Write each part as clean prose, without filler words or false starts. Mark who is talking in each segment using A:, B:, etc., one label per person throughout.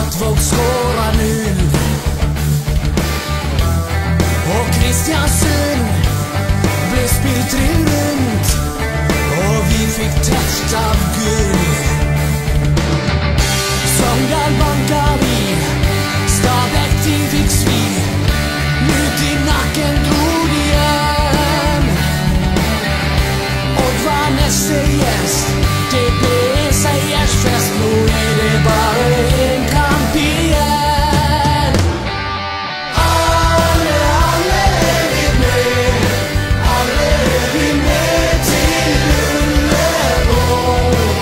A: Brattvåg skårar nu. Och Kristiansund blev spiltring runt. Och vi fick test av guld. Sogndal bankar vi, Stabæk de fikk svi. Mut i nakken drog igjen. Og var neste gjest, det ble seiersfest. Nå det bare en kamp igjen. Alle er vi med. Alle er vi med til Ullevål.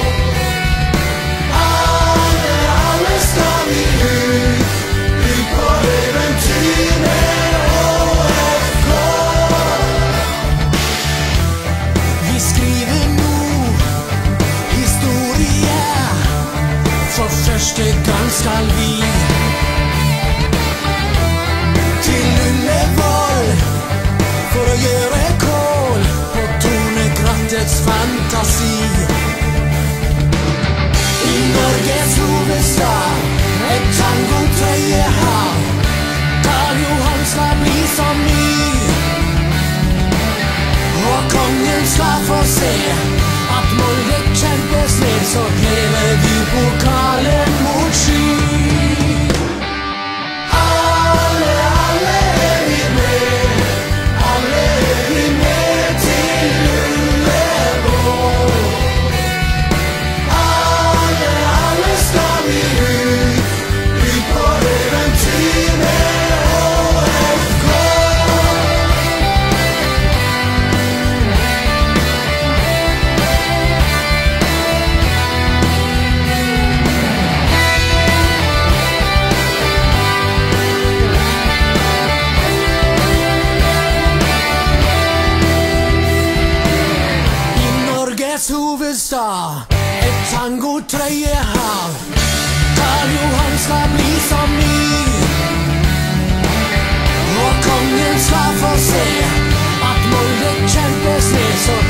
A: Alle skal vi ut på eventyr med ÅFK. Vi skriver nå historie. For første gang skal vi til Ullevål for å gjøre kål på Tornekrattets fantasi. I Norges hovedstad et tangotrøye har. Karl Johan skal bli som ny. Og kongen skal få se at Molde kjempes ned. Så hever vi pokalen mot sky. Alle er vi med. Alle er vi med til Ullevål. Alle skal vi ut på eventyr med ÅFK. I Norges hovedstad et tangotrøye har. Karl Johan skal bli som ny. Og kongen skal få se at Molde kjempes ned. Så